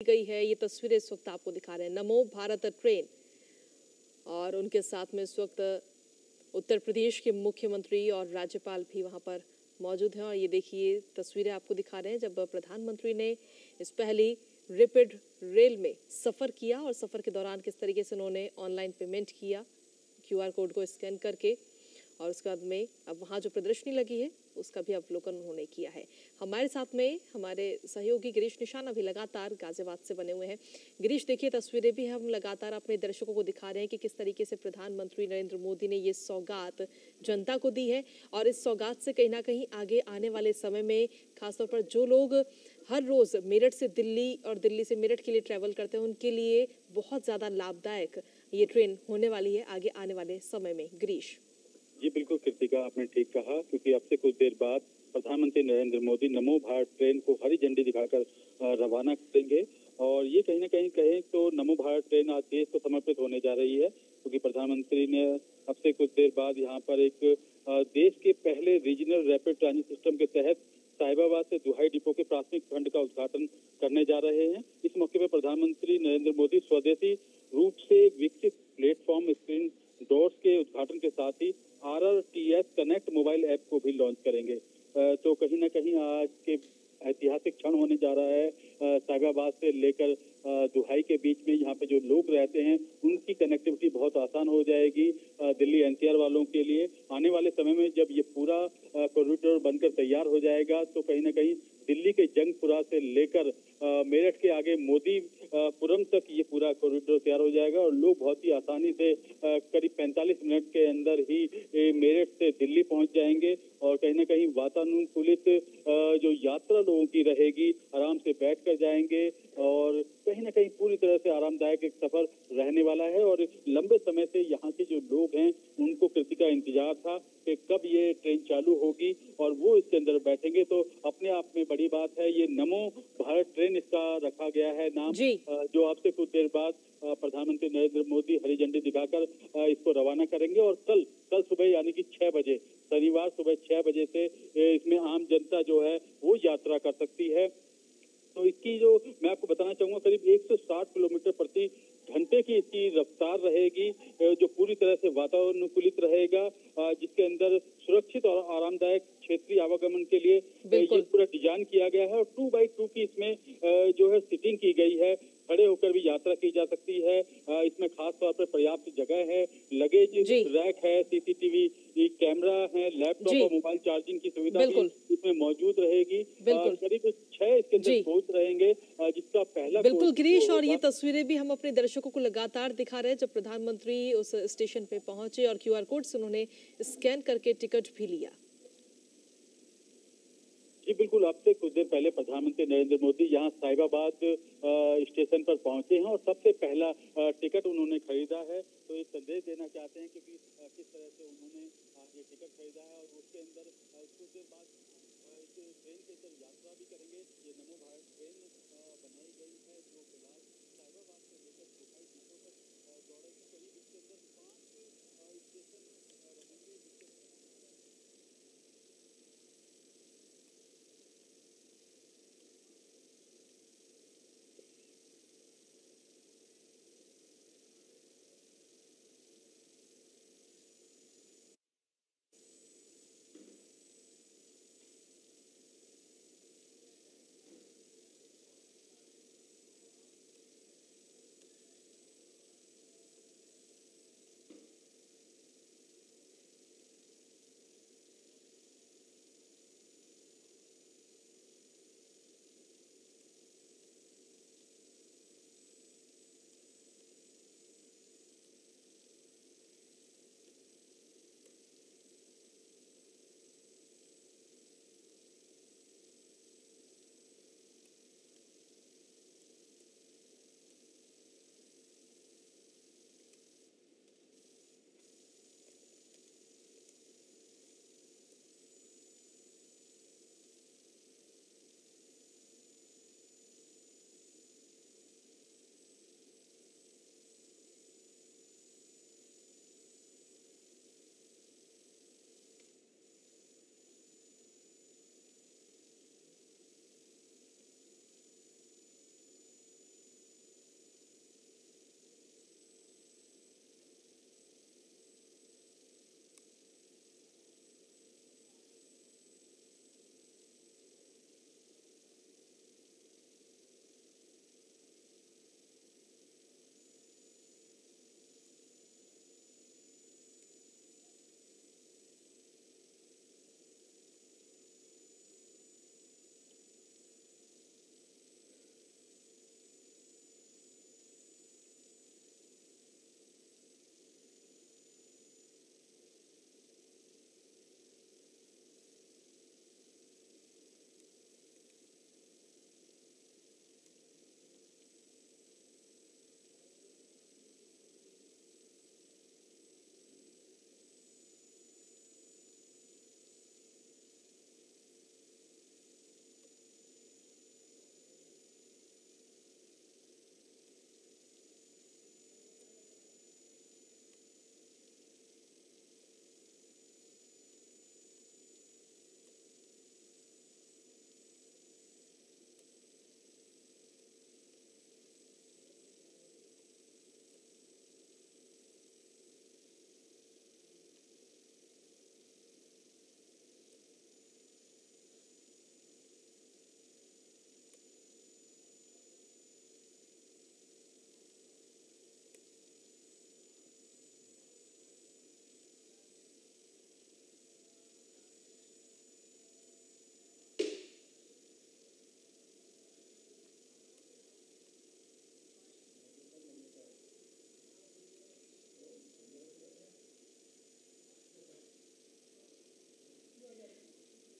गई है। ये तस्वीरें इस वक्त आपको दिखा रहे हैं, नमो भारत ट्रेन, और उनके साथ में इस वक्त उत्तर प्रदेश के मुख्यमंत्री और राज्यपाल भी वहां पर मौजूद हैं। और ये देखिए तस्वीरें आपको दिखा रहे हैं जब प्रधानमंत्री ने इस पहली रैपिड रेल में सफर किया और सफर के दौरान किस तरीके से उन्होंने ऑनलाइन पेमेंट किया क्यूआर कोड को स्कैन करके, और उसके बाद में अब वहाँ जो प्रदर्शनी लगी है उसका भी अवलोकन उन्होंने किया है। हमारे साथ में हमारे सहयोगी गिरीश निशाना भी लगातार गाजियाबाद से बने हुए हैं। गिरीश, देखिए तस्वीरें भी हम लगातार अपने दर्शकों को दिखा रहे हैं कि किस तरीके से प्रधानमंत्री नरेंद्र मोदी ने ये सौगात जनता को दी है, और इस सौगात से कहीं ना कहीं आगे आने वाले समय में खासतौर पर जो लोग हर रोज मेरठ से दिल्ली और दिल्ली से मेरठ के लिए ट्रैवल करते हैं उनके लिए बहुत ज्यादा लाभदायक ये ट्रेन होने वाली है आगे आने वाले समय में। गिरीश जी बिल्कुल कृतिका, आपने ठीक कहा, क्योंकि अब से कुछ देर बाद प्रधानमंत्री नरेंद्र मोदी नमो भारत ट्रेन को हरी झंडी दिखाकर रवाना करेंगे। और ये कहीं ना कहीं कहें तो नमो भारत ट्रेन आज देश को समर्पित होने जा रही है, क्योंकि प्रधानमंत्री ने अब से कुछ देर बाद यहाँ पर एक देश के पहले रीजनल रैपिड ट्रांजिट सिस्टम के तहत साहिबाबाद से दुहाई डिपो के प्राथमिक खंड का उद्घाटन करने जा रहे हैं। इस मौके पर प्रधानमंत्री नरेंद्र मोदी स्वदेशी रूप से विकसित प्लेटफॉर्म स्क्रीन डोर्स के उद्घाटन के साथ ही RRTS कनेक्ट मोबाइल ऐप को भी लॉन्च करेंगे। तो कहीं ना कहीं आज के ऐतिहासिक क्षण होने जा रहा है। साहिबाबाद से लेकर दुहाई के बीच में यहाँ पे जो लोग रहते हैं उनकी कनेक्टिविटी बहुत आसान हो जाएगी दिल्ली NCR वालों के लिए। आने वाले समय में जब ये पूरा कॉरिडोर बनकर तैयार हो जाएगा तो कहीं ना कहीं दिल्ली के जंगपुरा से लेकर मेरठ के आगे मोदी पुरम तक ये पूरा कॉरिडोर तैयार हो जाएगा और लोग बहुत ही आसानी से करीब 45 मिनट के अंदर ही मेरठ से दिल्ली पहुंच जाएंगे। और कहीं ना कहीं वातानुकूलित जो यात्रा लोगों की रहेगी, आराम से बैठ कर जाएंगे और कहीं ना कहीं पूरी तरह से आरामदायक एक सफर रहने वाला है। और लंबे समय से यहाँ के जो लोग हैं उनको कृतिका इंतजार था कि कब ये ट्रेन चालू होगी और वो इसके अंदर बैठेंगे। तो अपने आप में बड़ी बात है, ये नमो भारत ट्रेन इसका रखा गया है नाम, जो आपसे कुछ देर बाद प्रधानमंत्री नरेंद्र मोदी हरी झंडी दिखाकर इसको रवाना करेंगे। और कल सुबह यानी कि 6 बजे, शनिवार सुबह 6 बजे से इसमें आम जनता जो है वो यात्रा कर सकती है। तो इसकी जो मैं आपको बताना चाहूंगा करीब 160 किलोमीटर प्रति घंटे की इसकी रफ्तार रहेगी, जो पूरी तरह से वातानुकूलित रहेगा, जिसके अंदर सुरक्षित और आरामदायक क्षेत्रीय आवागमन के लिए ये पूरा डिजाइन किया गया है। और 2x2 की इसमें जो है सीटिंग की गई है, खड़े होकर भी यात्रा की जा सकती है। इसमें खास तौर पर पर्याप्त जगह है, लगेज रैक है, CCTV कैमरा है, लैपटॉप और मोबाइल चार्जिंग की सुविधा भी इसमें मौजूद रहेगी। करीब 6 इसके अंदर कोच रहेंगे, जिसका पहला बिल्कुल गिरीश, और ये तस्वीरें भी हम अपने दर्शकों को लगातार दिखा रहे हैं जब प्रधानमंत्री उस स्टेशन पे पहुंचे और QR कोड से उन्होंने स्कैन करके टिकट भी लिया। जी बिल्कुल, अब से कुछ देर पहले प्रधानमंत्री नरेंद्र मोदी यहाँ साहिबाबाद स्टेशन पर पहुंचे हैं और सबसे पहला टिकट उन्होंने खरीदा है। तो ये संदेश देना चाहते हैं क्योंकि किस तरह से उन्होंने ये टिकट खरीदा है और उसके अंदर कुछ देर बाद इस ट्रेन के अंदर यात्रा भी करेंगे। ये नमो भारत ट्रेन बनाई गई है जो फिलहाल साहिबाबाद से लेकर दुहाई डिपो तक दौड़ेगी। करीब इसके अंदर 5 स्टेशन रहेंगे।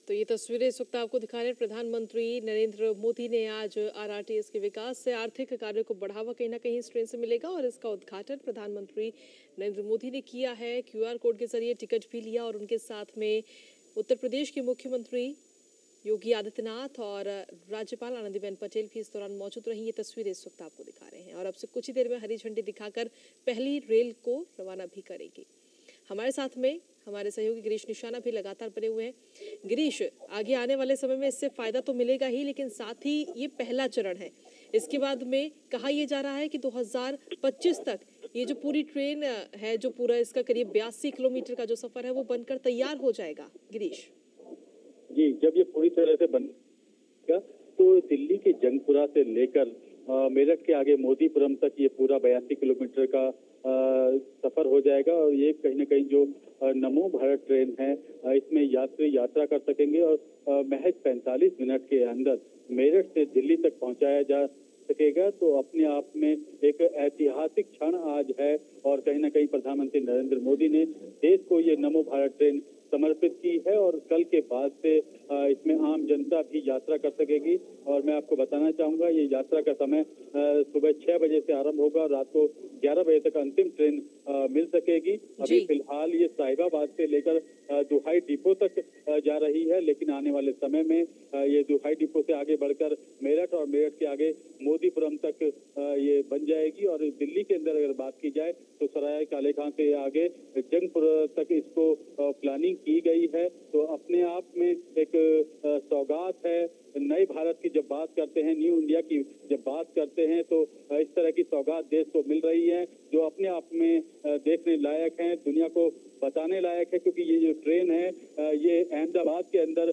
तो ये तस्वीरें इस वक्त आपको दिखा रहे हैं। प्रधानमंत्री नरेंद्र मोदी ने आज आरआरटीएस के विकास से आर्थिक कार्यों को बढ़ावा कहीं ना कहीं इस ट्रेन से मिलेगा और इसका उद्घाटन प्रधानमंत्री नरेंद्र मोदी ने किया है। क्यूआर कोड के जरिए टिकट भी लिया और उनके साथ में उत्तर प्रदेश के मुख्यमंत्री योगी आदित्यनाथ और राज्यपाल आनंदीबेन पटेल भी इस दौरान मौजूद रही। ये तस्वीरें इस वक्त आपको दिखा रहे हैं और अब से कुछ ही देर में हरी झंडी दिखाकर पहली रेल को रवाना भी करेगी। हमारे साथ में हमारे सहयोगी गिरीश निशाना भी लगातार बने हुए हैं। गिरीश, आगे आने वाले समय में इससे फायदा तो मिलेगा ही, लेकिन साथ ही ये पहला चरण है। इसके बाद में कहा यह जा रहा है कि 2025 तक ये जो पूरी ट्रेन है, जो पूरा इसका करीब 82 किलोमीटर का जो सफर है वो बनकर तैयार हो जाएगा। गिरीश जी, जब ये पूरी तरह से बनेगा तो दिल्ली के जंगपुरा से लेकर मेरठ के आगे मोदीपुरम तक ये पूरा 82 किलोमीटर का सफर हो जाएगा और ये कहीं ना कहीं जो नमो भारत ट्रेन है इसमें यात्री यात्रा कर सकेंगे और महज 45 मिनट के अंदर मेरठ से दिल्ली तक पहुंचाया जा सकेगा। तो अपने आप में एक ऐतिहासिक क्षण आज है और कहीं ना कहीं प्रधानमंत्री नरेंद्र मोदी ने देश को ये नमो भारत ट्रेन समर्पित की है और कल के बाद से इसमें आम जनता भी यात्रा कर सकेगी। और मैं आपको बताना चाहूंगा ये यात्रा का समय सुबह 6 बजे से आरंभ होगा और रात को 11 बजे तक अंतिम ट्रेन मिल सकेगी। अभी फिलहाल ये साहिबाबाद से लेकर दुहाई डिपो तक जा रही है, लेकिन आने वाले समय में ये दुहाई डिपो से आगे बढ़कर मेरठ और मेरठ के आगे मोदीपुरम तक ये बन जाएगी। और दिल्ली के अंदर अगर बात की जाए तो सराय काले खां से आगे जंगपुर तक इसको प्लानिंग की गई है। तो अपने आप में एक सौगात है। नए भारत की जब बात करते हैं, न्यू इंडिया की जब बात करते हैं तो इस तरह की सौगात देश को मिल रही है जो अपने आप में देखने लायक है, दुनिया को बताने लायक है। क्योंकि ये जो ट्रेन है ये अहमदाबाद के अंदर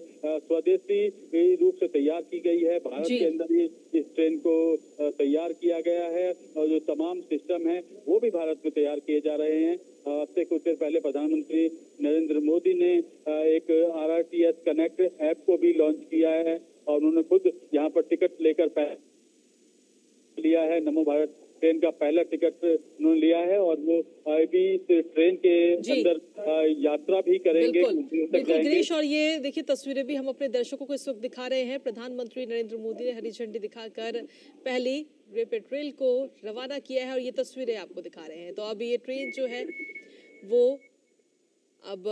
स्वदेशी रूप से तैयार की गई है। भारत के अंदर ही इस ट्रेन को तैयार किया गया है और जो तमाम सिस्टम है वो भी भारत में तैयार किए जा रहे हैं। अब से कुछ देर पहले प्रधानमंत्री नरेंद्र मोदी ने एक आरआरटीएस कनेक्ट ऐप को भी लॉन्च किया है और उन्होंने खुद यहाँ पर टिकट लेकर लिया है। नमो भारत ट्रेन का पहला टिकट उन्होंने लिया है और वो अभी इस ट्रेन के अंदर यात्रा भी करेंगे। बिल्कुल गिरीश, और ये देखिए तस्वीरें भी हम अपने दर्शकों को इस वक्त दिखा रहे हैं। प्रधानमंत्री नरेंद्र मोदी ने हरी झंडी दिखाकर पहली रैपिड रेल को रवाना किया है और ये तस्वीरें आपको दिखा रहे हैं। तो अब ये ट्रेन जो है वो अब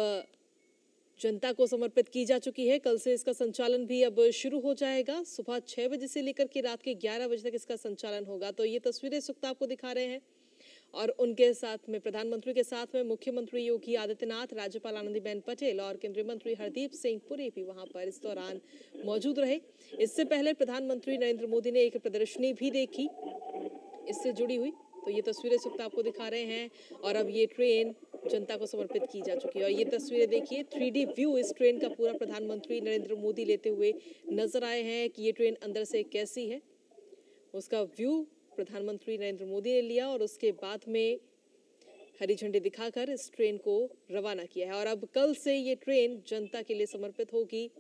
जनता को समर्पित की जा चुकी है। कल से इसका संचालन भी अब शुरू हो जाएगा। सुबह 6 बजे से लेकर के रात के 11 बजे तक इसका संचालन होगा। तो ये तस्वीरें इस वक्त आपको दिखा रहे हैं और उनके साथ में प्रधानमंत्री के साथ में मुख्यमंत्री योगी आदित्यनाथ, राज्यपाल आनंदीबेन पटेल और केंद्रीय मंत्री हरदीप सिंह पुरी भी वहां पर इस दौरान मौजूद रहे। इससे पहले प्रधानमंत्री नरेंद्र मोदी ने एक प्रदर्शनी भी देखी इससे जुड़ी हुई। तो ये तस्वीरें इस वक्त आपको दिखा रहे हैं और अब ये ट्रेन जनता को समर्पित की जा चुकी है। और ये तस्वीरें देखिए, 3D व्यू इस ट्रेन का पूरा प्रधानमंत्री नरेंद्र मोदी लेते हुए नजर आए हैं कि ये ट्रेन अंदर से कैसी है। उसका व्यू प्रधानमंत्री नरेंद्र मोदी ने लिया और उसके बाद में हरी झंडी दिखाकर इस ट्रेन को रवाना किया है। और अब कल से ये ट्रेन जनता के लिए समर्पित होगी।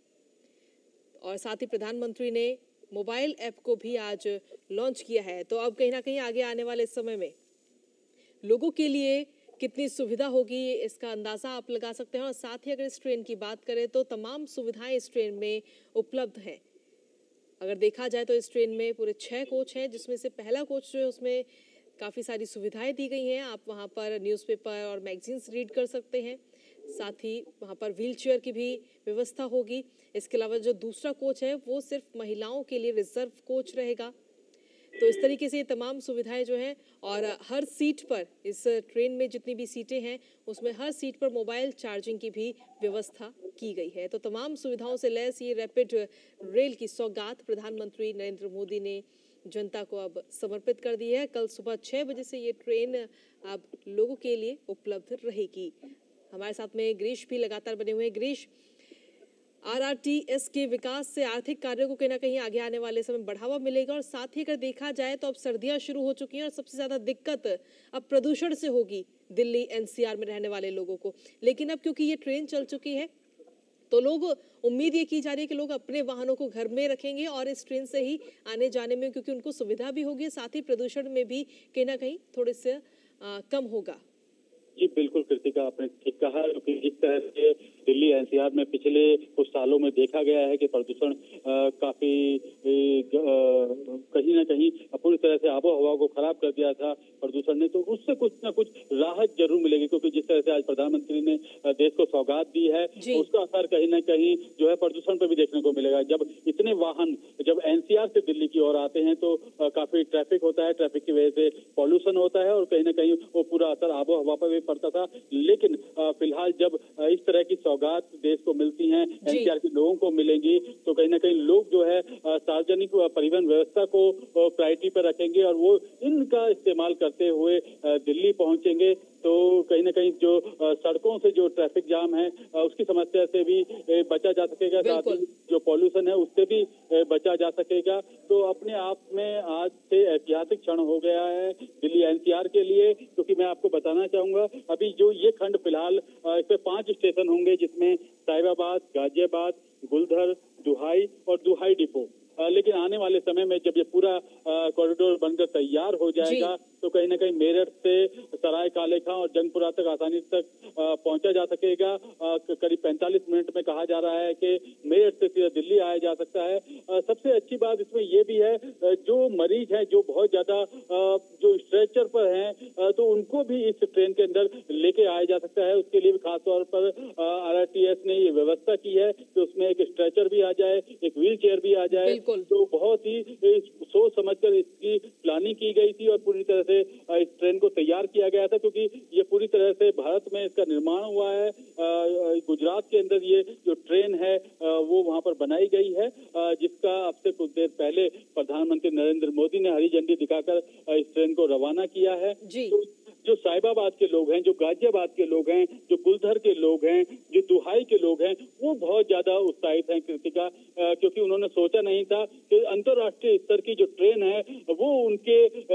और साथ ही प्रधानमंत्री ने मोबाइल ऐप को भी आज लॉन्च किया है। तो अब कहीं ना कहीं आगे आने वाले समय में लोगों के लिए कितनी सुविधा होगी इसका अंदाजा आप लगा सकते हैं। और साथ ही अगर इस ट्रेन की बात करें तो तमाम सुविधाएं इस ट्रेन में उपलब्ध हैं। अगर देखा जाए तो इस ट्रेन में पूरे 6 कोच हैं, जिसमें से पहला कोच जो है उसमें काफ़ी सारी सुविधाएं दी गई हैं। आप वहां पर न्यूज़पेपर और मैगजीन्स रीड कर सकते हैं। साथ ही वहां पर व्हील चेयर की भी व्यवस्था होगी। इसके अलावा जो दूसरा कोच है वो सिर्फ महिलाओं के लिए रिजर्व कोच रहेगा। तो इस तरीके से ये तमाम सुविधाएं जो हैं और हर सीट पर, इस ट्रेन में जितनी भी सीटें हैं उसमें हर सीट पर मोबाइल चार्जिंग की भी व्यवस्था की गई है। तो तमाम सुविधाओं से लैस ये रैपिड रेल की सौगात प्रधानमंत्री नरेंद्र मोदी ने जनता को अब समर्पित कर दी है। कल सुबह 6 बजे से ये ट्रेन अब लोगों के लिए उपलब्ध रहेगी। हमारे साथ में गिरीश भी लगातार बने हुए हैं। गिरीश, आरआरटीएस के विकास से आर्थिक कार्यों को कहीं ना कहीं आगे आने वाले समय बढ़ावा मिलेगा और साथ ही अगर देखा जाए तो अब सर्दियां शुरू हो चुकी हैं और सबसे ज्यादा दिक्कत अब प्रदूषण से होगी दिल्ली एनसीआर में रहने वाले लोगों को। लेकिन अब क्योंकि ये ट्रेन चल चुकी है तो लोग, उम्मीद ये की जा रही है कि लोग अपने वाहनों को घर में रखेंगे और इस ट्रेन से ही आने जाने में, क्योंकि उनको सुविधा भी होगी, साथ ही प्रदूषण में भी कहीं ना कहीं थोड़े से कम होगा। जी बिल्कुल कृतिका, आपने ठीक कहा क्योंकि जिस तरह से दिल्ली एनसीआर में पिछले कुछ सालों में देखा गया है कि प्रदूषण काफी कहीं ना कहीं पूरी तरह से आबो हवा को खराब कर दिया था प्रदूषण ने, तो उससे कुछ ना कुछ राहत जरूर मिलेगी क्योंकि जिस तरह से आज प्रधानमंत्री ने देश को सौगात दी है उसका असर कहीं ना कहीं जो है प्रदूषण पर भी देखने को मिलेगा। जब इतने वाहन जब एनसीआर से दिल्ली की ओर आते हैं तो काफी ट्रैफिक होता है, ट्रैफिक की वजह से पॉल्यूशन होता है और कहीं ना कहीं वो पूरा असर आबो हवा पर भी पड़ता था। लेकिन फिलहाल जब इस तरह की सौगात देश को मिलती हैं, एनसीआर के लोगों को मिलेंगी, तो कहीं ना कहीं लोग जो है सार्वजनिक परिवहन व्यवस्था को प्रायोरिटी पर रखेंगे और वो इनका इस्तेमाल करते हुए दिल्ली पहुंचेंगे। तो कहीं ना कहीं जो सड़कों से जो ट्रैफिक जाम है उसकी समस्या से भी बचा जा सकेगा, साथ ही जो पॉल्यूशन है उससे भी बचा जा सकेगा। तो अपने आप में आज से ऐतिहासिक क्षण हो गया है दिल्ली एनसीआर के लिए, क्योंकि मैं आपको बताना चाहूंगा अभी जो ये खंड फिलहाल इसमें 5 स्टेशन होंगे जिसमें साहिबाबाद, गाजियाबाद, गुलधर, दुहाई और दुहाई डिपो। लेकिन आने वाले समय में जब ये पूरा कॉरिडोर बनकर तैयार हो जाएगा तो कहीं ना कहीं मेरठ से सराय काले खां और जंगपुरा तक आसानी तक पहुंचा जा सकेगा। करीब 45 मिनट में कहा जा रहा है कि मेरठ से सीधा दिल्ली आया जा सकता है। सबसे अच्छी बात इसमें ये भी है जो मरीज हैं जो बहुत ज्यादा जो स्ट्रेचर पर हैं तो उनको भी इस ट्रेन के अंदर लेके आया जा सकता है। उसके लिए भी खासतौर पर आरआरटीएस ने ये व्यवस्था की है कि उसमें एक स्ट्रेचर भी आ जाए, एक व्हील चेयर भी आ जाए। तो बहुत ही सोच समझकर इसकी प्लानिंग की गई थी और पूरी तरह से इस ट्रेन को तैयार किया गया था क्योंकि ये पूरी तरह से भारत में इसका निर्माण हुआ है। गुजरात के अंदर ये जो ट्रेन है वो वहां पर बनाई गई है, जिसका अब से कुछ देर पहले प्रधानमंत्री नरेंद्र मोदी ने हरी झंडी दिखाकर इस ट्रेन को रवाना किया है। तो जो साहिबाबाद के लोग हैं, जो गाजियाबाद के लोग हैं, जो गुलधर के लोग हैं, जो दुहाई के लोग हैं, वो बहुत ज्यादा उत्साहित हैं कृतिका, क्योंकि उन्होंने सोचा नहीं था कि अंतर्राष्ट्रीय स्तर की जो ट्रेन है वो उनके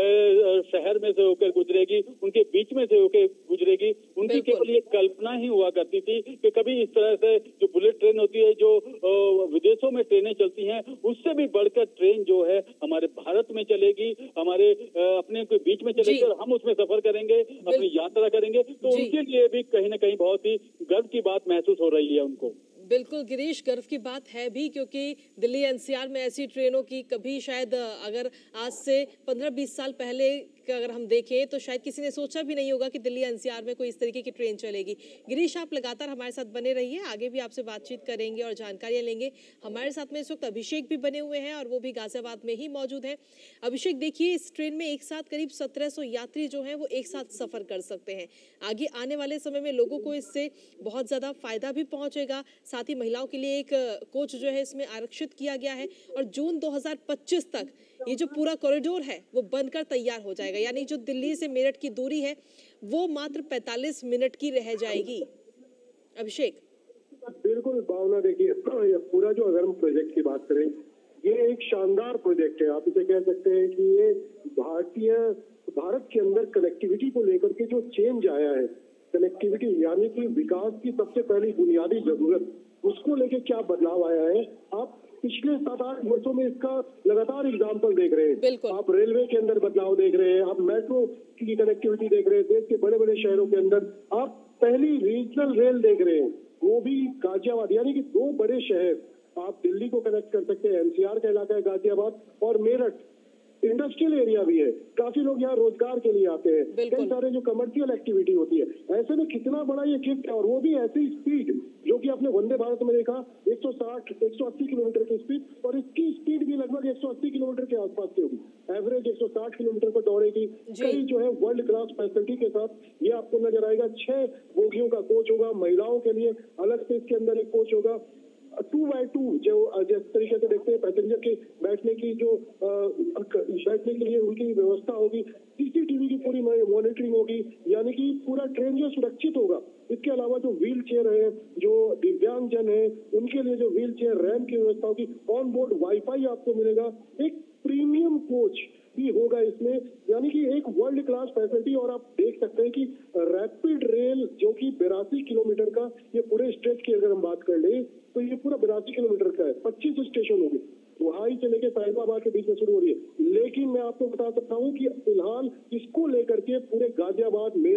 शहर में से होकर गुजरेगी, उनके बीच में से होकर गुजरेगी। उनकी केवल ये कल्पना ही हुआ करती थी कि कभी इस तरह से जो बुलेट ट्रेन होती है जो विदेशों में ट्रेनें चलती हैं उससे भी बढ़कर ट्रेन जो है हमारे भारत में चलेगी, हमारे अपने के बीच में चलेगी और हम उसमें सफर करेंगे, अपनी यात्रा करेंगे। तो उनके लिए भी कहीं ना कहीं बहुत ही गर्व की बात महसूस हो रही है उनको। बिल्कुल गिरीश, गर्व की बात है भी क्योंकि दिल्ली एनसीआर में ऐसी ट्रेनों की कभी शायद अगर आज से 15-20 साल पहले का अगर हम देखें तो शायद किसी ने सोचा भी नहीं होगा कि दिल्ली एनसीआर में कोई इस तरीके की ट्रेन चलेगी। गिरीश, आप लगातार हमारे साथ बने रहिए, आगे भी आपसे बातचीत करेंगे और जानकारियां लेंगे। हमारे साथ में इस वक्त अभिषेक भी बने हुए हैं और वो भी गाजियाबाद में ही मौजूद हैं। अभिषेक, देखिए इस ट्रेन में एक साथ करीब 1700 यात्री जो हैं वो एक साथ सफर कर सकते हैं। आगे आने वाले समय में लोगों को इससे बहुत ज्यादा फायदा भी पहुंचेगा। साथ ही महिलाओं के लिए एक कोच जो है इसमें आरक्षित किया गया है और जून 2025 तक ये जो पूरा कॉरिडोर है वो बनकर तैयार हो जाएगा, यानी जो दिल्ली से मेरठ की दूरी है वो मात्र 45 मिनट की रह जाएगी। अभिषेक, बिल्कुल भावना, देखिए ये पूरा जो अगर हम प्रोजेक्ट की बात करें ये एक शानदार प्रोजेक्ट है। आप इसे कह सकते हैं कि ये भारत के अंदर कनेक्टिविटी को लेकर के जो चेंज आया है, कनेक्टिविटी यानी कि विकास की सबसे पहली बुनियादी जरूरत, उसको लेके क्या बदलाव आया है आप पिछले 7-8 वर्षों में इसका लगातार एग्जाम्पल देख रहे हैं। आप रेलवे के अंदर बदलाव देख रहे हैं, आप मेट्रो की कनेक्टिविटी देख रहे हैं, देश के बड़े बड़े शहरों के अंदर आप पहली रीजनल रेल देख रहे हैं, वो भी गाजियाबाद, यानी कि 2 बड़े शहर आप दिल्ली को कनेक्ट कर सकते हैं। एनसीआर का इलाका है गाजियाबाद और मेरठ इंडस्ट्रियल एरिया भी है, काफी लोग यहाँ रोजगार के लिए आते हैं, कई सारे जो कमर्शियल एक्टिविटी होती है। ऐसे में कितना बड़ा ये शिफ्ट है और वो भी ऐसी स्पीड जो कि आपने वंदे भारत में देखा 160-180 किलोमीटर की स्पीड, और इसकी स्पीड भी लगभग 180 किलोमीटर के आसपास की होगी, एवरेज 160 किलोमीटर पर दौड़ेगी। कई जो है वर्ल्ड क्लास फैसिलिटी के साथ ये आपको नजर आएगा। 6 बोगियों का कोच होगा, महिलाओं के लिए अलग से इसके अंदर एक कोच होगा। 2x2 जो जिस तरीके से देखते हैं पैसेंजर के बैठने की जो बैठने के लिए उनकी व्यवस्था होगी, सीसीटीवी की पूरी मॉनिटरिंग होगी, यानी कि पूरा ट्रेन जो सुरक्षित होगा। इसके अलावा जो व्हील चेयर है, जो दिव्यांग जन है उनके लिए जो व्हील चेयर रैम्प की व्यवस्था होगी, ऑन बोर्ड वाईफाई आपको मिलेगा, एक प्रीमियम कोच भी होगा इसमें, यानी कि एक वर्ल्ड क्लास फैसिलिटी। और आप देख सकते हैं कि रैपिड रेल जो कि 82 किलोमीटर का ये पूरे स्ट्रेच की अगर हम बात कर ले तो ये पूरा 82 किलोमीटर का है, 25 स्टेशन होंगे, दुहाई से लेकर साहिबाबाद के बीच में शुरू हो रही है। लेकिन मैं आपको बता सकता हूँ कि फिलहाल इसको लेकर के पूरे गाजियाबाद, मेरठ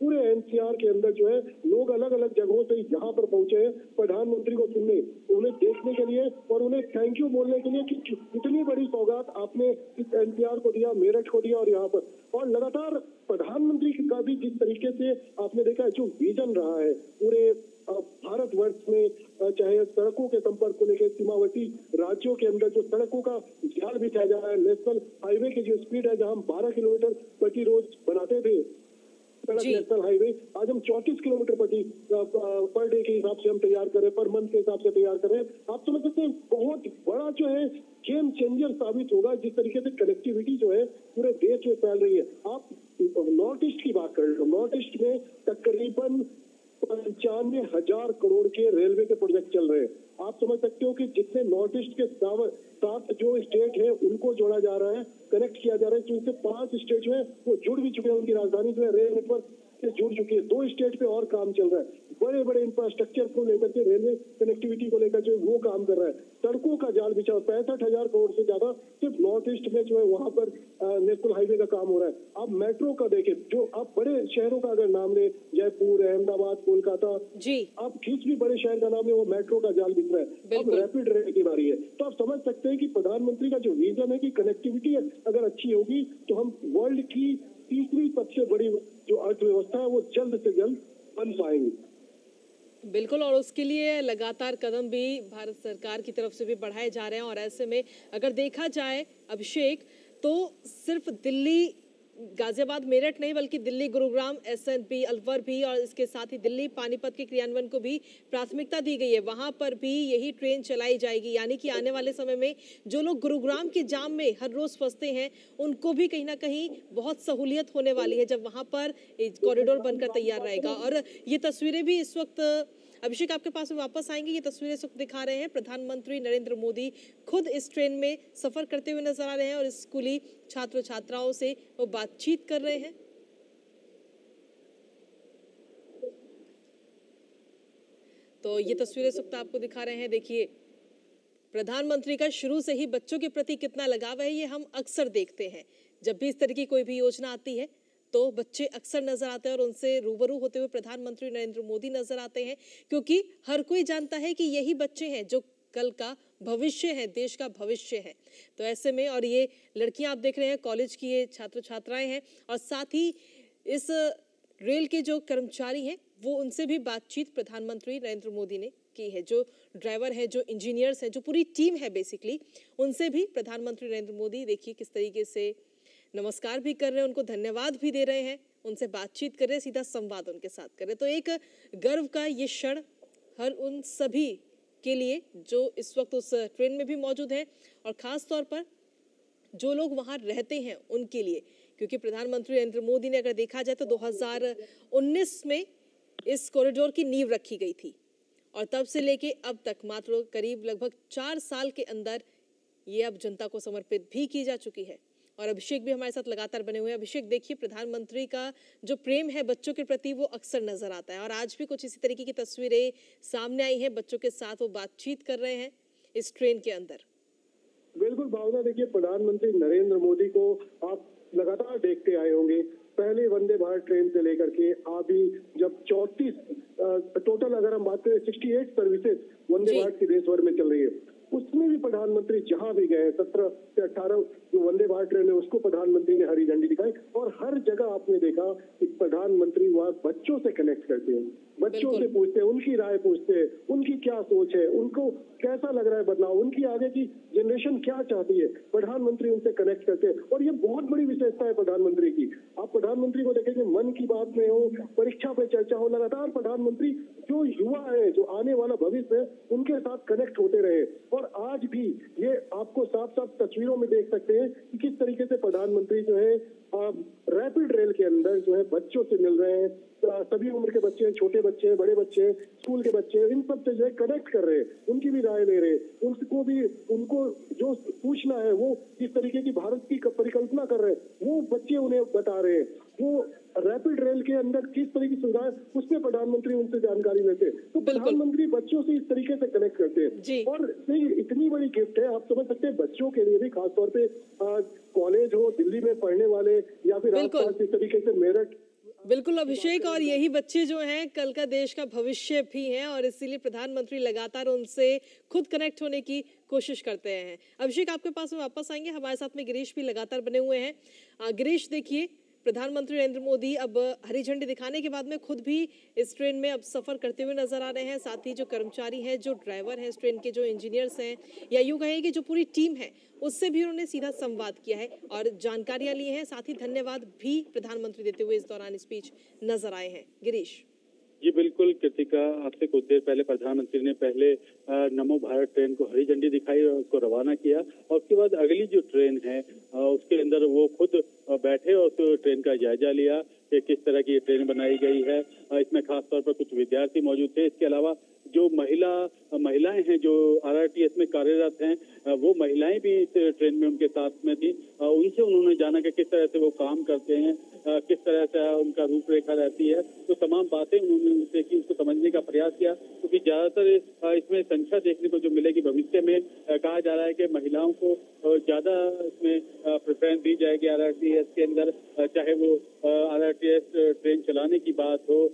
पूरे एनसीआर के अंदर जो है लोग अलग अलग जगहों से यहाँ पर पहुंचे हैं प्रधानमंत्री को सुनने, उन्हें देखने के लिए और उन्हें थैंक यू बोलने के लिए कि इतनी बड़ी सौगात आपने इस एनसीआर को दिया, मेरठ को दिया और यहाँ पर। और लगातार प्रधानमंत्री का भी जिस तरीके से आपने देखा है जो विजन रहा है पूरे भारतवर्ष में, चाहे सड़कों के संपर्क को लेकर सीमावर्ती राज्यों के अंदर जो सड़कों का जाल बिछाया जा रहा है, नेशनल हाईवे की जो स्पीड है जहां हम 12 किलोमीटर प्रति रोज बनाते थे सड़क नेशनल हाईवे, आज हम 34 किलोमीटर पर डे के हिसाब से हम तैयार करें, पर मंथ के हिसाब से तैयार करें। आप समझ सकते हैं बहुत बड़ा जो है गेम चेंजर साबित होगा जिस तरीके से कनेक्टिविटी जो है पूरे देश में फैल रही है। आप नॉर्थ ईस्ट की बात कर रहे हो, नॉर्थ ईस्ट में तकरीबन 95,000 करोड़ के रेलवे के प्रोजेक्ट चल रहे हैं। आप समझ सकते हो कि जितने नॉर्थ ईस्ट के 7 जो स्टेट है उनको जोड़ा जा रहा है, कनेक्ट किया जा रहा है, जिनसे 5 स्टेट जो है वो जुड़ भी चुके हैं, उनकी राजधानी जो है रेल नेटवर्क से जुड़ चुकी है। 2 स्टेट पे और काम चल रहा है, बड़े बड़े इंफ्रास्ट्रक्चर को लेकर के, रेलवे कनेक्टिविटी को लेकर जो वो काम कर रहा है। सड़कों का जाल बिछा 65,000 करोड़ से ज्यादा सिर्फ नॉर्थ ईस्ट में जो है वहां पर नेशनल हाईवे का काम हो रहा है। आप मेट्रो का देखें, जो आप बड़े शहरों का अगर नाम ले, जयपुर, अहमदाबाद, कोलकाता जी, आप किस भी बड़े शहर का नाम ले, वो मेट्रो का जाल बिछ रहा है। अब रैपिड रेल की बारी है, तो आप समझ सकते हैं कि प्रधानमंत्री का जो विजन है कि कनेक्टिविटी अगर अच्छी होगी तो हम वर्ल्ड की तीसरी सबसे बड़ी जो अर्थव्यवस्था है वो जल्द से जल्द बन पाएंगे। बिल्कुल, और उसके लिए लगातार कदम भी भारत सरकार की तरफ से भी बढ़ाए जा रहे हैं। और ऐसे में अगर देखा जाए अभिषेक, तो सिर्फ दिल्ली गाजियाबाद मेरठ नहीं बल्कि दिल्ली गुरुग्राम एसएनपी अलवर भी और इसके साथ ही दिल्ली पानीपत के क्रियान्वयन को भी प्राथमिकता दी गई है। वहां पर भी यही ट्रेन चलाई जाएगी, यानी कि आने वाले समय में जो लोग गुरुग्राम के जाम में हर रोज फंसते हैं उनको भी कहीं ना कहीं बहुत सहूलियत होने वाली है जब वहां पर कॉरिडोर बनकर तैयार रहेगा। और ये तस्वीरें भी इस वक्त अभिषेक आपके पास में वापस आएंगे। ये तस्वीरें इस वक्त दिखा रहे हैं प्रधानमंत्री नरेंद्र मोदी खुद इस ट्रेन में सफर करते हुए नजर आ रहे हैं और स्कूली छात्र छात्राओं से वो बातचीत कर रहे हैं। तो ये तस्वीरें इस वक्त आपको दिखा रहे हैं। देखिए प्रधानमंत्री का शुरू से ही बच्चों के प्रति कितना लगाव है, ये हम अक्सर देखते हैं। जब भी इस तरह की कोई भी योजना आती है तो बच्चे अक्सर नजर आते हैं और उनसे रूबरू होते हुए प्रधानमंत्री नरेंद्र मोदी नजर आते हैं, क्योंकि हर कोई जानता है कि यही बच्चे हैं जो कल का भविष्य है, देश का भविष्य है। तो ऐसे में, और ये लड़कियां आप देख रहे हैं कॉलेज की ये छात्र छात्राएं हैं और साथ ही इस रेल के जो कर्मचारी हैं वो उनसे भी बातचीत प्रधानमंत्री नरेंद्र मोदी ने की है। जो ड्राइवर है, जो इंजीनियर्स हैं, जो पूरी टीम है बेसिकली, उनसे भी प्रधानमंत्री नरेंद्र मोदी देखिए किस तरीके से नमस्कार भी कर रहे हैं, उनको धन्यवाद भी दे रहे हैं, उनसे बातचीत कर रहे हैं, सीधा संवाद उनके साथ कर रहे हैं। तो एक गर्व का ये क्षण हर उन सभी के लिए जो इस वक्त उस ट्रेन में भी मौजूद हैं और खास तौर पर जो लोग वहां रहते हैं उनके लिए, क्योंकि प्रधानमंत्री नरेंद्र मोदी ने अगर देखा जाए तो 2019 में इस कॉरिडोर की नींव रखी गई थी और तब से लेके अब तक मात्र करीब लगभग 4 साल के अंदर ये अब जनता को समर्पित भी की जा चुकी है। और अभिषेक भी हमारे साथ लगातार बने हुए हैं। अभिषेक देखिए प्रधानमंत्री का जो प्रेम है बच्चों के प्रति वो अक्सर नजर आता है और आज भी कुछ इसी तरीके की तस्वीरें सामने आई हैं, बच्चों के साथ वो बातचीत कर रहे हैं इस ट्रेन के अंदर। बिल्कुल भावना, देखिए प्रधानमंत्री नरेंद्र मोदी को आप लगातार देखते आए होंगे, पहले वंदे भारत ट्रेन से लेकर के अभी जब 34 टोटल अगर हम बात करें 68 सर्विसेज वंदे भारत की देश भर में चल रही है, उसमें भी प्रधानमंत्री जहां भी गए 17 से 18 जो वंदे भारत ट्रेन है उसको प्रधानमंत्री ने हरी झंडी दिखाई और हर जगह आपने देखा कि प्रधानमंत्री वहां बच्चों से कनेक्ट करते हैं, बच्चों से पूछते हैं, उनकी राय पूछते हैं, उनकी क्या सोच है, उनको कैसा लग रहा है बदलाव, उनकी आगे की जनरेशन क्या चाहती है, प्रधानमंत्री उनसे कनेक्ट करते हैं। और ये बहुत बड़ी विशेषता है प्रधानमंत्री की। आप प्रधानमंत्री को देखेंगे, मन की बात में हो, परीक्षा पे चर्चा हो, लगातार प्रधानमंत्री जो युवा है, जो आने वाला भविष्य है, उनके साथ कनेक्ट होते रहे। और आज भी ये आपको साफ साफ तस्वीरों में देख सकते हैं कि किस तरीके से प्रधानमंत्री जो है रैपिड रेल के अंदर जो है बच्चों से मिल रहे हैं, सभी उम्र के बच्चे हैं, छोटे बच्चे हैं, बड़े बच्चे हैं, स्कूल के बच्चे हैं, इन सब से जो है कनेक्ट कर रहे हैं, उनकी भी राय ले रहे हैं, उनको भी उनको जो पूछना है वो किस तरीके की भारत की परिकल्पना कर रहे हैं वो बच्चे उन्हें बता रहे हैं। वो रैपिड रेल के अंदर किस तरह की सुविधा है उसमें प्रधानमंत्री उनसे जानकारी लेते हैं। तो प्रधानमंत्री बच्चों से इस तरीके से कनेक्ट करते हैं और इतनी बड़ी गिफ्ट है, आप समझ सकते हैं बच्चों के लिए भी, खासतौर पे कॉलेज हो, दिल्ली में पढ़ने वाले या फिर आसपास इस तरीके से मेरठ बिल्कुल अभिषेक, और यही बच्चे जो हैं कल का देश का भविष्य भी हैं, और इसीलिए प्रधानमंत्री लगातार उनसे खुद कनेक्ट होने की कोशिश करते हैं। अभिषेक, आपके पास में वापस आएंगे, हमारे साथ में गिरीश भी लगातार बने हुए हैं। गिरीश, देखिए प्रधानमंत्री नरेंद्र मोदी अब हरी झंडी दिखाने के बाद में खुद भी इस ट्रेन में अब सफर करते हुए नजर आ रहे हैं। साथ ही जो कर्मचारी हैं, जो ड्राइवर हैं, इस ट्रेन के जो इंजीनियर्स हैं, या यूं कहें कि जो पूरी टीम है, उससे भी उन्होंने सीधा संवाद किया है और जानकारियां ली हैं। साथ ही धन्यवाद भी प्रधानमंत्री देते हुए इस दौरान स्पीच नजर आए हैं। गिरीश जी बिल्कुल कृतिका, आपसे कुछ देर पहले प्रधानमंत्री ने पहले नमो भारत ट्रेन को हरी झंडी दिखाई और उसको रवाना किया, और उसके बाद अगली जो ट्रेन है उसके अंदर वो खुद बैठे और उस ट्रेन का जायजा लिया कि किस तरह की ये ट्रेन बनाई गई है। इसमें खास तौर पर कुछ विद्यार्थी मौजूद थे। इसके अलावा जो महिलाएं हैं जो आरआरटीएस में कार्यरत हैं, वो महिलाएं भी इस ट्रेन में उनके साथ में थी। उनसे उन्होंने जाना कि किस तरह से वो काम करते हैं, किस तरह से उनका रूपरेखा रहती है, तो तमाम बातें उन्होंने उनसे की, उसको समझने का प्रयास किया। क्योंकि ज्यादातर इसमें संख्या देखने को जो मिलेगी भविष्य में, कहा जा रहा है कि महिलाओं को ज्यादा इसमें प्रेफरेंस दी जाएगी आरआरटीएस के अंदर, चाहे वो आरआरटीएस ट्रेन चलाने की बात हो,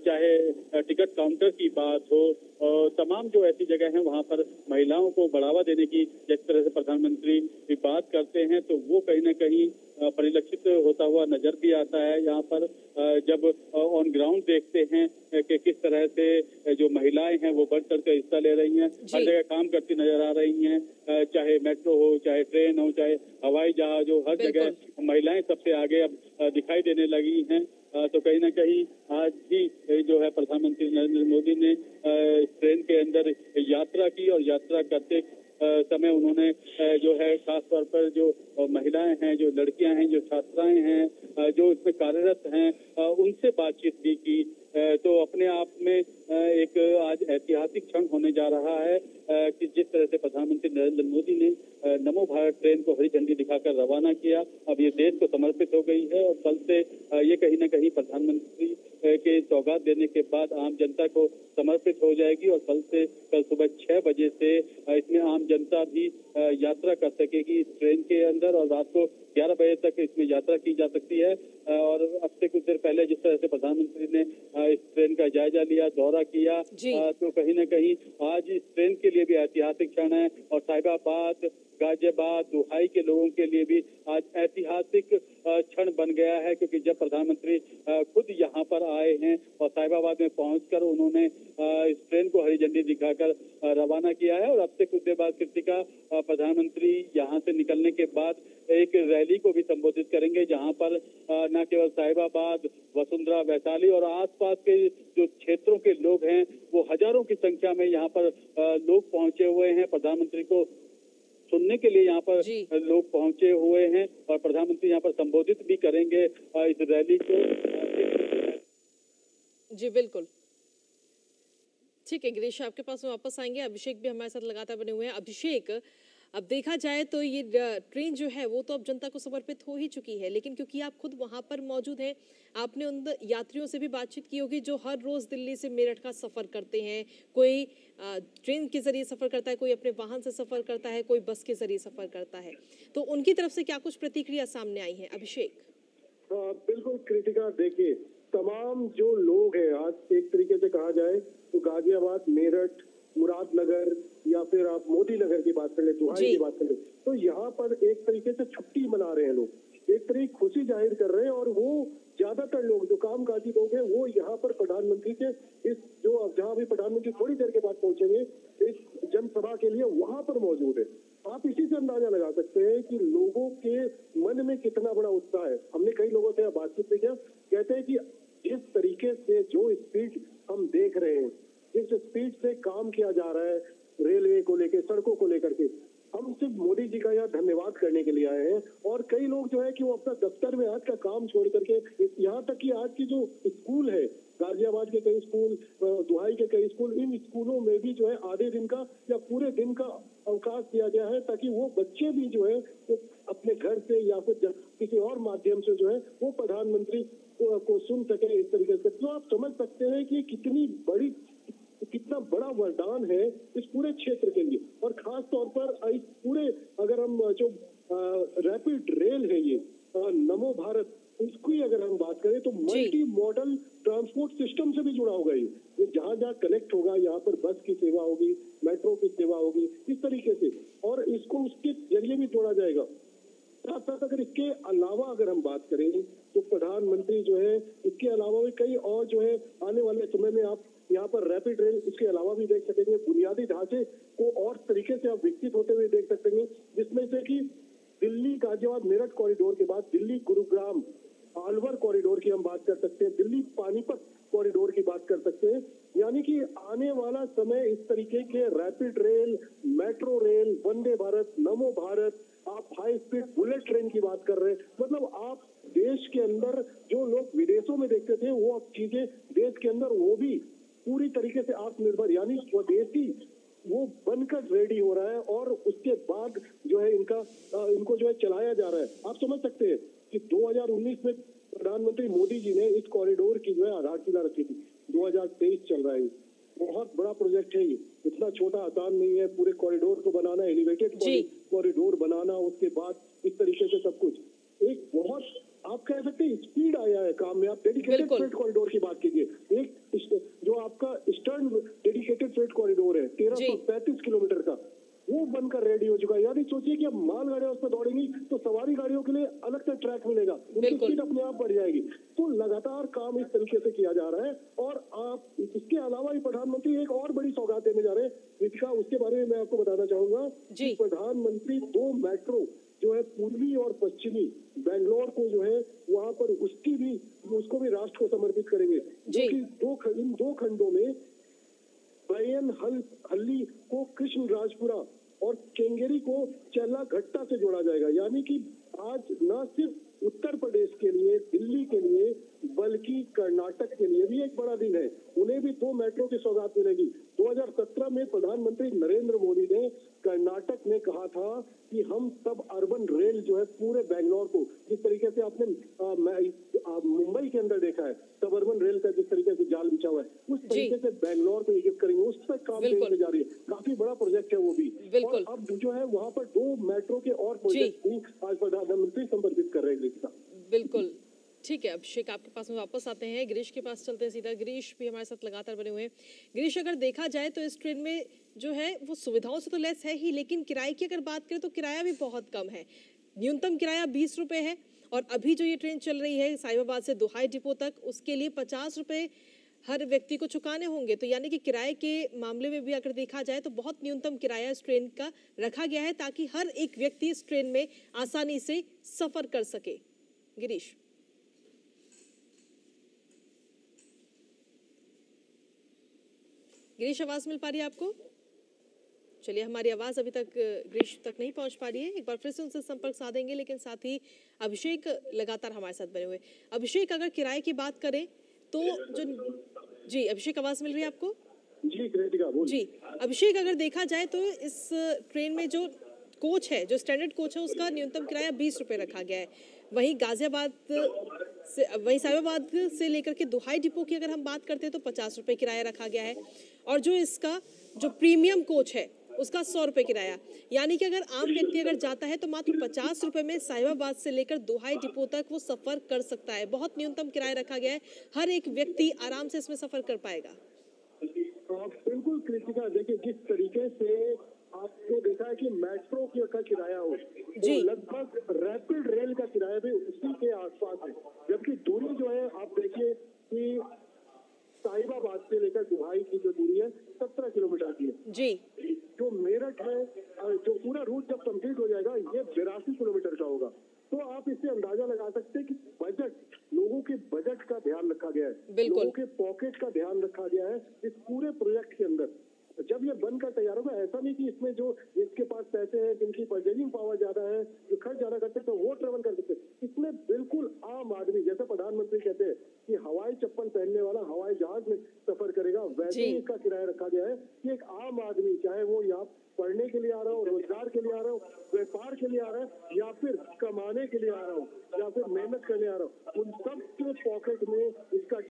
चाहे टिकट काउंटर की बात हो, तमाम जो ऐसी जगह हैं वहां पर महिलाओं को बढ़ावा देने की जिस तरह से प्रधानमंत्री बात करते हैं, तो वो कहीं ना कहीं परिलक्षित होता हुआ नजर भी आता है। यहाँ पर जब ऑन ग्राउंड देखते हैं कि किस तरह से जो महिलाएं हैं वो बढ़ चढ़ कर हिस्सा ले रही हैं, हर जगह काम करती नजर आ रही हैं, चाहे मेट्रो हो, चाहे ट्रेन हो, चाहे हवाई जहाज हो, हर जगह महिलाएं सबसे आगे अब दिखाई देने लगी हैं। तो कहीं ना कहीं आज भी जो है प्रधानमंत्री नरेंद्र मोदी ने इस ट्रेन के अंदर यात्रा की, और यात्रा करते समय उन्होंने जो है खास तौर पर जो महिलाएं हैं, जो लड़कियां हैं, जो छात्राएं हैं, जो इसमें कार्यरत हैं, उनसे बातचीत भी की। तो अपने आप में एक आज ऐतिहासिक क्षण होने जा रहा है कि जिस तरह से प्रधानमंत्री नरेंद्र मोदी ने नमो भारत ट्रेन को हरी झंडी दिखाकर रवाना किया, अब ये देश को समर्पित हो गई है, और कल से ये कहीं न कहीं प्रधानमंत्री के सौगात देने के बाद आम जनता को समर्पित हो जाएगी, और कल सुबह 6 बजे से इसमें आम जनता भी यात्रा कर सकेगी इस ट्रेन के अंदर, और रात को 11 बजे तक इसमें यात्रा की जा सकती है। और अब से कुछ देर पहले जिस तरह से प्रधानमंत्री ने इस ट्रेन का जायजा लिया, दौरा किया, तो कहीं न कहीं आज इस ट्रेन के लिए भी ऐतिहासिक क्षण है, और साहिबाबाद, गाजियाबाद, दुहाई के लोगों के लिए भी आज ऐतिहासिक क्षण बन गया है। क्योंकि जब प्रधानमंत्री खुद यहाँ पर आए हैं और साहिबाबाद में पहुंचकर उन्होंने इस ट्रेन को हरी झंडी दिखाकर रवाना किया है, और अब से कुछ देर बाद कृतिका प्रधानमंत्री यहाँ से निकलने के बाद एक रैली को भी संबोधित करेंगे, जहाँ पर न केवल साहिबाबाद, वसुंधरा, वैशाली और आसपास के जो क्षेत्रों के लोग हैं, वो हजारों की संख्या में यहाँ पर लोग पहुंचे हुए हैं। प्रधानमंत्री को सुनने के लिए यहाँ पर लोग पहुंचे हुए हैं, और प्रधानमंत्री यहाँ पर संबोधित भी करेंगे इस रैली को। जी बिल्कुल, ठीक है गिरीश, आपके पास में वापस आएंगे। अभिषेक भी हमारे साथ लगातार बने हुए हैं। अभिषेक, अब देखा जाए तो ये ट्रेन जो है वो तो अब जनता को समर्पित हो ही चुकी है, लेकिन क्योंकि आप खुद वहां पर मौजूद हैं, आपने उन यात्रियों से भी बातचीत की होगी जो हर रोज दिल्ली से मेरठ का सफर करते हैं। कोई ट्रेन के जरिए सफर करता है, कोई अपने वाहन से सफर करता है, कोई बस के जरिए सफर करता है, तो उनकी तरफ से क्या कुछ प्रतिक्रिया सामने आई है? अभिषेक बिल्कुल कृतिका, देखिए तमाम जो लोग हैं, आज एक तरीके से कहा जाए तो गाजियाबाद, मेरठ, मुरादनगर, या फिर आप मोदी नगर की बात कर ले, दुहाई की बात कर ले, तो यहाँ पर एक तरीके से छुट्टी मना रहे हैं लोग, एक तरीके खुशी जाहिर कर रहे हैं। और वो ज्यादातर लोग जो कामकाजी लोग हैं वो यहाँ पर प्रधानमंत्री के इस जो जहाँ भी प्रधानमंत्री थोड़ी देर के बाद पहुंचेंगे इस जनसभा के लिए, वहां पर मौजूद है। आप इसी से अंदाजा लगा सकते हैं कि लोगों के मन में कितना बड़ा उत्साह है। हमने कई लोगों से बातचीत में किया, कहते हैं कि जिस तरीके से जो स्पीड हम देख रहे हैं, जिस स्पीड से काम किया जा रहा है रेलवे को लेकर, सड़कों को लेकर के, हम सिर्फ मोदी जी का यहाँ धन्यवाद करने के लिए आए हैं। और कई लोग जो है कि वो अपना दफ्तर में आज का काम छोड़ करके, यहाँ तक कि आज की जो स्कूल है, गाजियाबाद के कई स्कूल, दुहाई के कई स्कूल, इन स्कूलों में भी जो है आधे दिन का या पूरे दिन का अवकाश दिया गया है, ताकि वो बच्चे भी जो है वो अपने घर से या फिर किसी और माध्यम से जो है वो प्रधानमंत्री को सुन सके इस तरीके से। तो आप समझ सकते हैं कि कितना बड़ा वरदान है इस पूरे क्षेत्र के लिए। और खास तौर पर इस पूरे, अगर हम जो रैपिड रेल है, ये नमो भारत, इसकी अगर हम बात करें तो मल्टी मॉडल ट्रांसपोर्ट सिस्टम से भी जुड़ा होगा। ये जहाँ जहाँ कनेक्ट होगा, यहाँ पर बस की सेवा होगी, मेट्रो की सेवा होगी, इस तरीके से, और इसको उसके जरिए भी जोड़ा जाएगा। साथ साथ अगर इसके अलावा अगर हम बात करें तो प्रधानमंत्री जो है इसके अलावा भी कई और जो है आने वाले समय में आप यहाँ पर रैपिड रेल इसके अलावा भी देख सकेंगे। बुनियादी ढांचे को और तरीके से आप विकसित होते हुए देख सकते हैं, जिसमें से कि दिल्ली गाजियाबाद मेरठ कॉरिडोर के बाद दिल्ली गुरुग्राम अलवर कॉरिडोर की हम बात कर सकते हैं, दिल्ली पानीपत कॉरिडोर की बात कर सकते हैं। यानी कि आने वाला समय इस तरीके के rapid rail, metro rail, Vande Bharat, Namo Bharat, आप हाई स्पीड बुलेट ट्रेन की बात कर रहे हैं, मतलब आप देश के अंदर जो लोग विदेशों में देखते थे वो अब चीजें देश के अंदर वो भी पूरी तरीके से आत्मनिर्भर यानी स्वदेशी वो बनकर रेडी हो रहा है, और उसके बाद जो है इनको जो है चलाया जा रहा है। आप समझ सकते हैं कि 2019 में प्रधानमंत्री मोदी जी ने इस कॉरिडोर की जो है आधारशिला रखी थी। 2023 चल रहा है, बहुत बड़ा प्रोजेक्ट है ये, इतना छोटा आसान नहीं है पूरे कॉरिडोर को बनाना, एलिवेटेड कॉरिडोर बनाना, उसके बाद इस तरीके से सब कुछ एक बहुत आप कह सकते हैं स्पीड आया है काम में। आप डेडिकेटेड फ्रेट कॉरिडोर की बात कीजिए, एक जो आपका ईस्टर्न डेडिकेटेड फ्रेट कॉरिडोर है 1335 किलोमीटर का, वो बनकर रेडी हो चुका है। यानी सोचिए कि अब माल गाड़ियां उस पर दौड़ेंगी तो सवारी गाड़ियों के लिए अलग से ट्रैक मिलेगा, उनकी स्पीड अपने आप बढ़ जाएगी। तो लगातार काम इस तरीके से किया जा रहा है। और आप इसके अलावा ही प्रधानमंत्री एक और बड़ी सौगात देने जा रहे हैं रितिका, उसके बारे में मैं आपको बताना चाहूंगा कि प्रधानमंत्री 2 मेट्रो जो है पूर्वी और पश्चिमी बेंगलोर को जो है वहां पर उसको भी राष्ट्र को समर्पित करेंगे, जो कि इन दो खंडों में बयन हल्ली को कृष्ण राजपुरा और केंगेरी को चेला घट्टा से जोड़ा जाएगा। यानी कि आज न सिर्फ उत्तर प्रदेश के लिए, दिल्ली के लिए, बल्कि कर्नाटक के लिए भी एक बड़ा दिन है। उन्हें भी 2 मेट्रो की सौगात मिलेगी। 2017 में प्रधानमंत्री नरेंद्र मोदी ने कर्नाटक में कहा था कि हम सब अर्बन रेल जो है पूरे बेंगलोर को, जिस तरीके से आपने मुंबई के अंदर देखा है सब अर्बन रेल का जिस तरीके से जाल बिछा हुआ है, उस तरीके से बेंगलोर को एकीकृत करेंगे। उस पर काम करने जा रही है, काफी बड़ा प्रोजेक्ट है वो भी। और अब जो है वहाँ पर 2 मेट्रो के और प्रोजेक्ट भी आज प्रधानमंत्री समर्पित कर रहे हैं। बिल्कुल ठीक है। अभिषेक आपके पास में वापस आते हैं, गिरीश के पास चलते हैं सीधा। गिरीश भी हमारे साथ लगातार बने हुए हैं। गिरीश, अगर देखा जाए तो इस ट्रेन में जो है वो सुविधाओं से तो लेस है ही, लेकिन किराए की अगर बात करें तो किराया भी बहुत कम है। न्यूनतम किराया 20 रुपए है, और अभी जो ये ट्रेन चल रही है साहिबाबाद से दोहाई डिपो तक, उसके लिए 50 रुपए हर व्यक्ति को चुकाने होंगे। तो यानी कि किराए के मामले में भी अगर देखा जाए तो बहुत न्यूनतम किराया इस ट्रेन का रखा गया है, ताकि हर एक व्यक्ति इस ट्रेन में आसानी से सफर कर सके। गिरीश, गिरीश आवाज मिल पा रही है आपको? चलिए, हमारी आवाज अभी तक गिरीश तक नहीं पहुंच पा रही है। एक बार फिर से उनसे संपर्क साधेंगे, लेकिन साथ ही अभिषेक लगातार हमारे साथ बने हुए। अभिषेक, अगर किराए की बात करें तो जी अभिषेक, आवाज मिल रही है आपको? जी अभिषेक, अगर देखा जाए तो इस ट्रेन में जो कोच है, जो स्टैंडर्ड कोच है, उसका न्यूनतम किराया 20 रुपए रखा गया है। वहीं साहिबाबाद से लेकर के दोहाई डिपो की अगर हम बात करते हैं तो 50 रुपए किराया रखा गया है, और जो इसका जो प्रीमियम कोच है उसका 100 रुपए किराया। यानी कि अगर आम व्यक्ति अगर जाता है तो मात्र 50 रुपए में साहिबाबाद से लेकर दोहाई डिपो तक वो सफर कर सकता है। बहुत न्यूनतम किराया रखा गया है, हर एक व्यक्ति आराम से इसमें सफर कर पाएगा। बिल्कुल कृतिका, देखिए जिस तरीके से आपने देखा है कि मेट्रो का किराया हो तो लगभग रैपिड रेल का किराया भी उसी के आसपास है, जबकि दूरी जो है आप देखिए कि साहिबाबाद से लेकर दुहाई की जो दूरी है 17 किलोमीटर की है जी। जो मेरठ है, जो पूरा रूट जब कंप्लीट हो जाएगा ये 82 किलोमीटर का होगा। तो आप इससे अंदाजा लगा सकते हैं कि बजट, लोगों के बजट का ध्यान रखा गया है, लोगों के पॉकेट का ध्यान रखा गया है इस पूरे प्रोजेक्ट के अंदर। जब ये बनकर तैयार होगा, ऐसा नहीं कि इसमें जो जिसके पास पैसे हैं, जिनकी परचेजिंग पावर ज्यादा है, जो खर्च ज्यादा करते हैं वो ट्रेवल कर सकते हैं। इसमें बिल्कुल आम आदमी, जैसे प्रधानमंत्री कहते हैं कि हवाई चप्पल पहनने वाला हवाई जहाज में सफर करेगा, वैसे ही इसका किराया रखा गया है कि एक आम आदमी, चाहे वो यहाँ पढ़ने के लिए आ रहा हो, रोजगार के लिए आ रहा हो, व्यापार के लिए आ रहा है, या